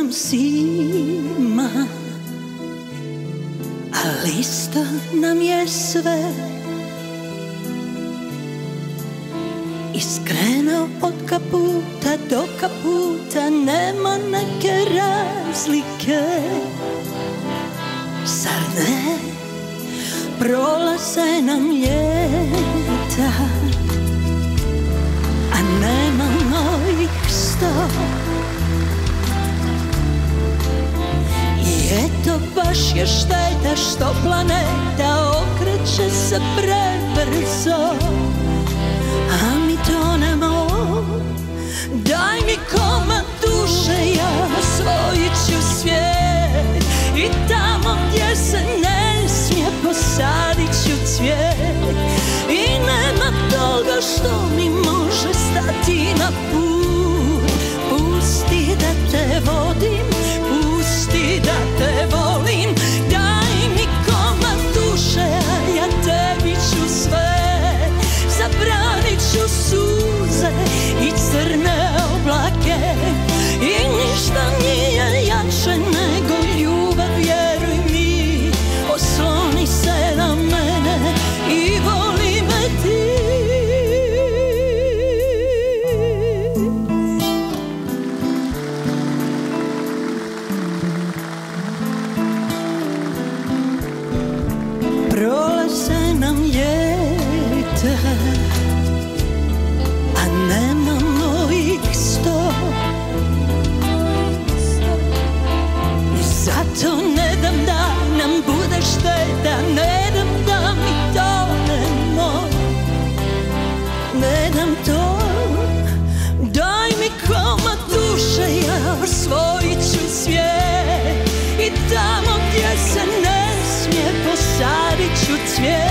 nam zima, a isto nam je sve. Iskreno od kaputa do kaputa nema neke razlike. Zar ne prolaze nam ljeta, a nemamo ih 100. I eto baš je šteta što planeta okreće se prebrzo, a mi tonemo. Daj mi komad duše, ja osvojit ću svijet, i tamo gdje se ne smije posadit ću cvijet. I nema toga što mi može stati na put. Pusti da te vodim, pusti da te volim. Daj mi komad duše, a ja tebi ću sve. Zabranit ću suze i crne oblake, i ništa nije jače nego ljubav, vjeruj mi. Osloni se na mene i voli me ti. Prolaze nam ljeta, a nemamo ih 100. I zato ne dam da nam bude šteta, ne dam da mi tonemo, ne dam to. Daj mi komad duše, ja osvojit ću svijet, i tamo gdje se ne smije posadit ću cvijet.